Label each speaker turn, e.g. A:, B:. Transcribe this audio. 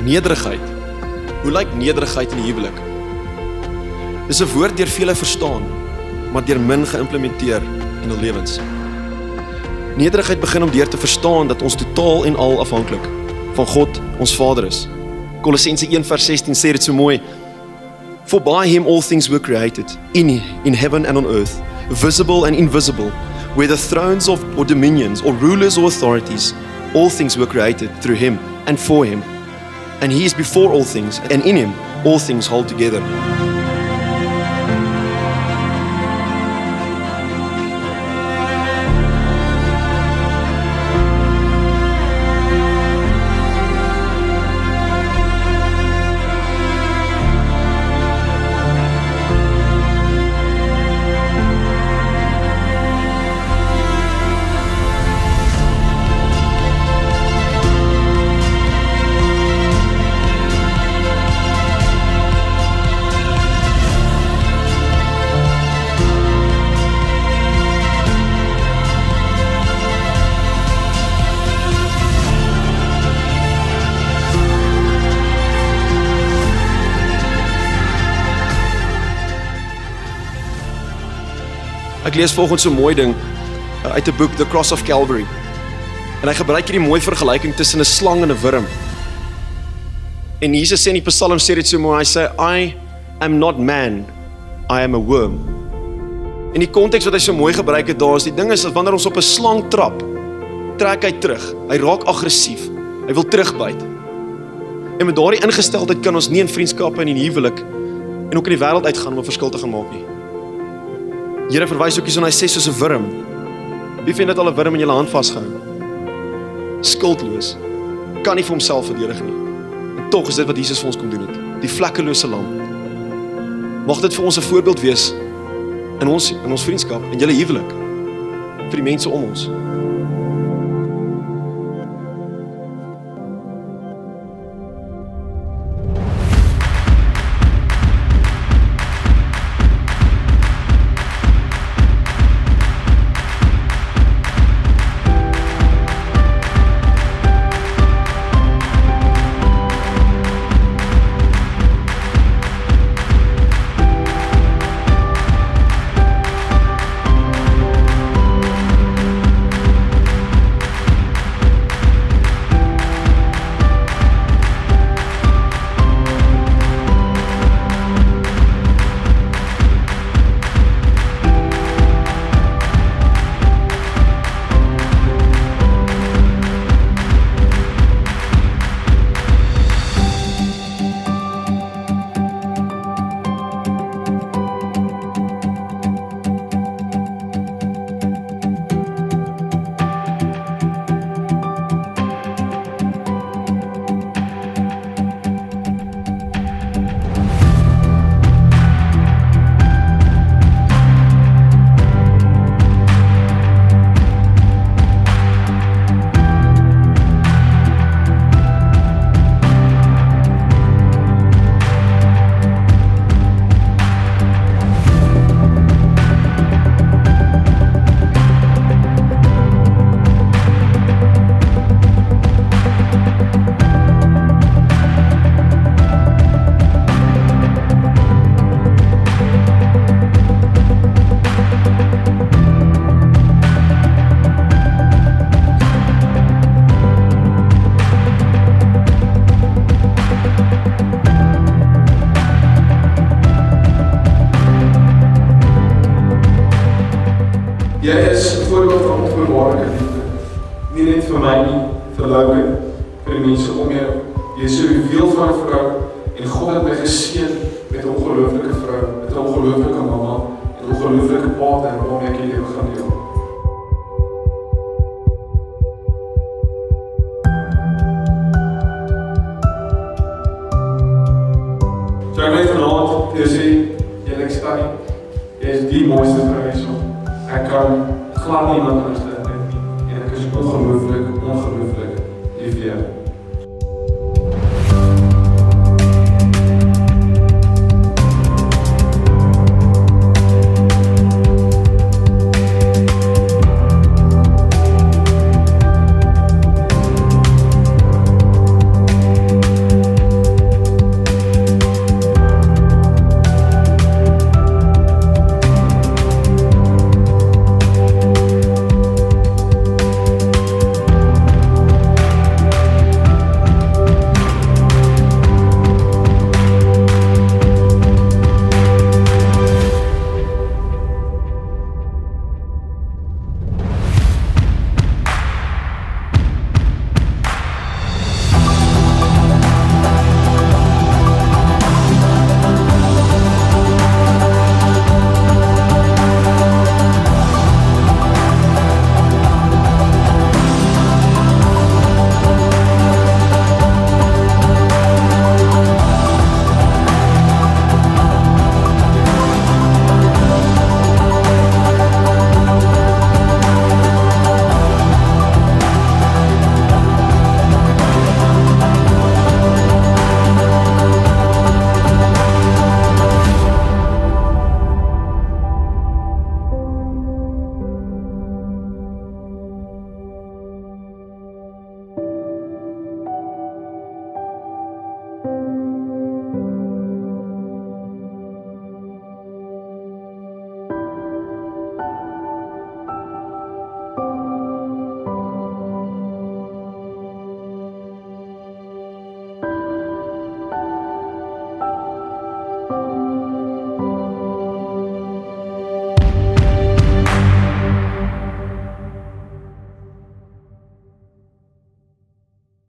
A: Nederigheid. Hoe lyk nederigheid in die huwelik? Dis 'n woord deur vele verstaan, maar deur min geïmplementeer in hul lewens. Nederigheid begin om deur te verstaan dat ons totaal en al afhanklik van God, ons Vader is. Kolossense 1:16 sê dit so mooi: For by him all things were created, in heaven and on earth, visible and invisible, whether thrones or dominions or rulers or authorities, all things were created through him and for him. And he is before all things, and in him all things hold together. Ek lees volgens so 'n mooi ding uit 'n boek, The Cross of Calvary. En hy gebruik hierdie mooi vergelyking tussen 'n slang en 'n wurm. En Jesus sê in die Psalm sê dit so mooi, hy sê, I am not man, I am a worm. En die konteks wat hy so mooi gebruik het daar is, die ding is dat wanneer ons op 'n slang trap, trek hy terug. Hy raak aggressief. Hy wil terugbyt. En met daardie ingesteldheid kan ons nie in vriendskappe en in huwelik en ook in die wêreld uitgaan om 'n verskil te gaan maak nie. Here verwys ook hierson, hy sê soos 'n wurm. Wie vind dit al 'n wurm in julle hand vasgehou? Skuldloos. Kan nie vir homself verdedig nie. En tog is dit wat Jesus vir ons kom doen het. Die vlekkelose lam. Mag dit vir ons 'n voorbeeld wees in ons vriendskap, in julle huwelik, vir die mense om ons.
B: Jy is 'n voorbeeld van onvoorwaardelike liefde. Nie net vir my nie, vir Louke, vir die mense om jou. Jy is so 'n wiel van 'n vrou en God het my geseën met 'n ongelooflike vrou, met 'n ongelooflike mamma, en 'n ongelooflike partner waarmee ek hierdie gaan deel. So ek wil vanaand vir jou sê, jy lyk styf. Jy is die mooiste vrou hierso. Ek kan glad niemand anders dink nie. En ek is ongelooflik lief vir jou.